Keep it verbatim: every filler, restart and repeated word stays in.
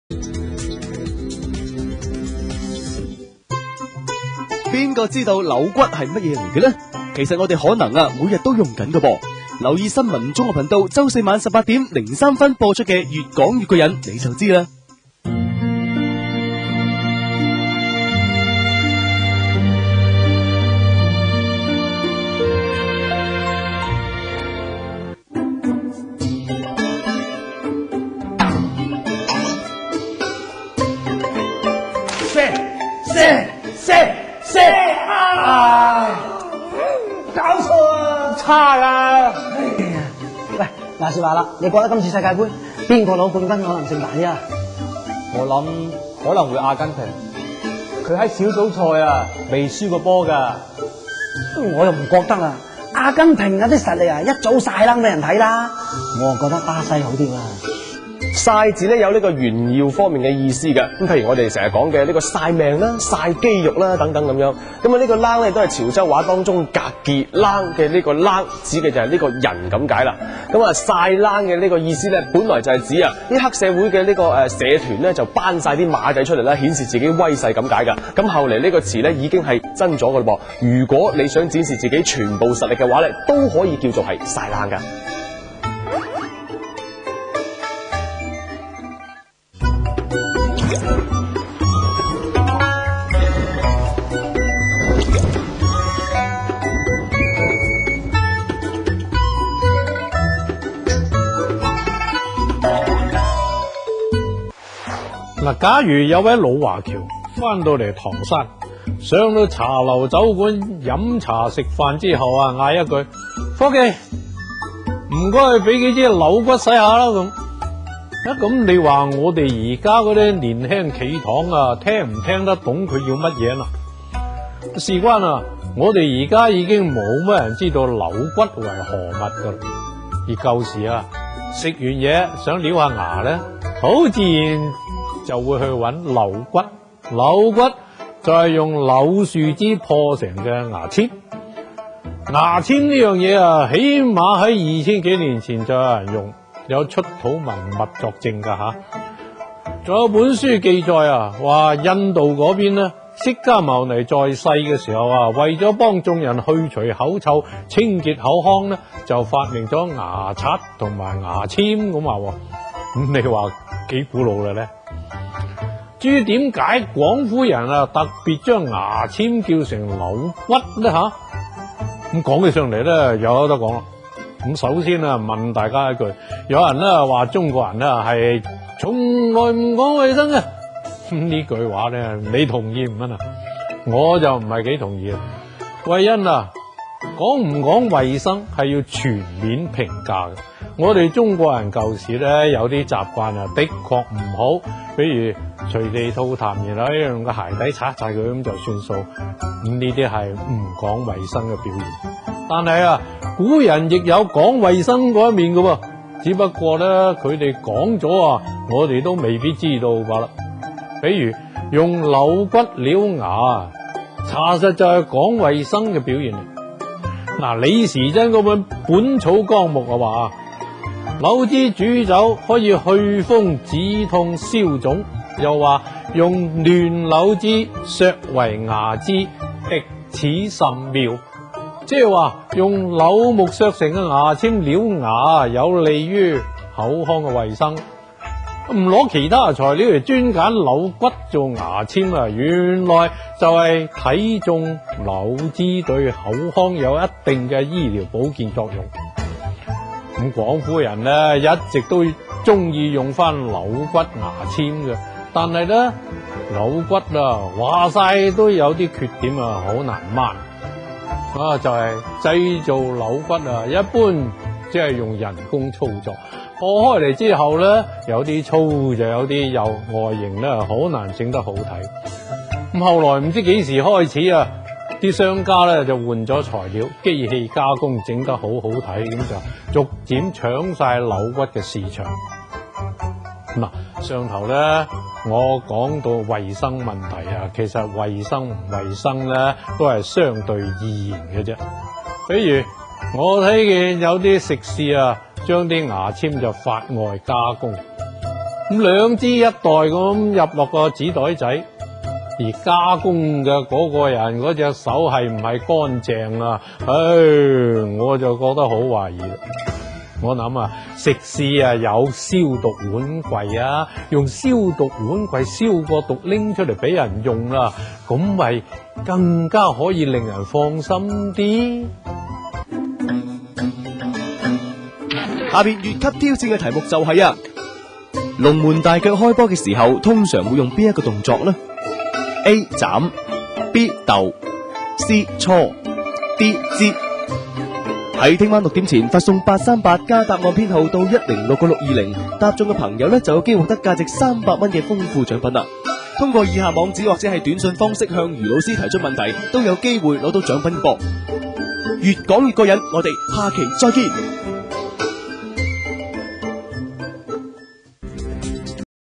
邊個知道扭骨係乜嘢嚟嘅呢？其實我哋可能啊，每日都用緊㗎噃。留意新聞綜合頻道周四晚十八點零三分播出嘅《越講越過癮》，你就知啦。 射射射射啊！搞錯啊！差啦！哎呀，喂，話時話啦，你覺得今次世界盃邊個攞冠軍可能性大啲啊？ 我諗可能會阿根廷，佢喺小組賽啊未輸過波㗎。 我又唔覺得啊，阿根廷嗰啲實力啊一早晒冷俾人睇啦。我就覺得巴西好啲啊。 曬字咧有呢個炫耀方面嘅意思嘅，咁譬如我哋成日講嘅呢個曬命啦、曬肌肉啦等等咁樣，咁啊呢個冷咧都係潮州話當中格傑冷嘅呢個冷，指嘅就係呢個人咁解啦。咁啊曬冷嘅呢個意思咧，本來就係指啊啲黑社會嘅呢個誒社團咧就班晒啲馬仔出嚟啦，顯示自己威勢咁解㗎。咁後嚟呢個詞咧已經係真咗㗎嘞噃。如果你想展示自己全部實力嘅話咧，都可以叫做係曬冷㗎。 嗱，假如有位老華僑翻到嚟唐山，上到茶樓酒館飲茶食飯之後啊，嗌一句：伙計，唔該俾幾支扭骨洗下啦咁。啊，咁你話我哋而家嗰啲年輕企堂啊，聽唔聽得懂佢要乜嘢啦？事關啊，我哋而家已經冇乜人知道扭骨為何物噶啦。而舊時啊，食完嘢想撩下牙咧，好自然就會去揾扭骨，扭骨就係用柳樹枝破成嘅牙籤。牙籤呢樣嘢啊，起碼喺二千幾年前就有人用，有出土文物作證噶吓。仲有本書記載啊，話印度嗰邊呢，釋迦牟尼在世嘅時候啊，為咗幫眾人去除口臭、清潔口腔呢，就發明咗牙刷同埋牙籤咁話。咁你話幾古老啦咧？至於點解廣府人啊特別將牙籤叫成扭骨咧吓？咁講起上嚟咧，有得講啦。咁首先啊，問大家一句，有人咧話中國人咧係從來唔講衛生嘅，呢句話咧你同意唔啊？我就唔係幾同意。為因啊，講唔講衛生係要全面評價嘅。我哋中國人舊時咧有啲習慣啊，的確唔好，比如隨地吐痰，然後用個鞋底擦擦佢咁就算數。咁呢啲係唔講衛生嘅表現。但係啊，古人亦有講衛生嗰一面嘅喎，只不過咧佢哋講咗啊，我哋都未必知道罷啦。比如用扭骨撩牙，查實就係講衛生嘅表現嚟。嗱，李時珍嗰本《本草綱目》啊話，扭枝煮酒可以去風止痛消腫，又話用嫩柳枝削為牙枝，滴此甚妙。即係話用柳木削成嘅牙籤撩牙，有利於口腔嘅衛生。唔攞其他材料嚟專揀柳骨做牙籤啊，原來就係睇中柳枝對口腔有一定嘅醫療保健作用。咁廣府人咧一直都中意用翻扭骨牙籤嘅，但係咧扭骨啊話晒都有啲缺點啊，好難掹。啊，就係、是、製造扭骨啊，一般即係用人工操作，破開嚟之後咧，有啲粗就有啲幼，外形咧好難整得好睇。咁後來唔知幾時開始啊，啲商家咧就換咗材料，機器加工整得好好睇，咁就逐漸搶晒扭骨嘅市場。嗱，上頭咧我講到衛生問題啊，其實衛生唔衛生咧都係相對而言嘅啫。比如我睇見有啲食肆啊，將啲牙籤就法外加工， 咁兩支一袋咁入落個紙袋仔，而加工嘅嗰個人嗰隻手係唔係乾淨啊？唉，我就覺得好懷疑啦。我諗啊，食肆啊有消毒碗櫃啊，用消毒碗櫃消過毒拎出嚟俾人用啦，咁咪更加可以令人放心啲。 下邊越級挑戰嘅題目就係啊，龍門大腳開波嘅時候，通常會用邊一個動作呢？ A 斬 B 鬥 C 搓 D 接。喺聽晚六點前發送八三八加答案編號到一零六個六二零，答中嘅朋友呢就有機會獲得價值三百蚊嘅豐富獎品啦。通過以下網址或者係短信方式向余老師提出問題，都有機會攞到獎品噃。越講越過癮，我哋下期再見。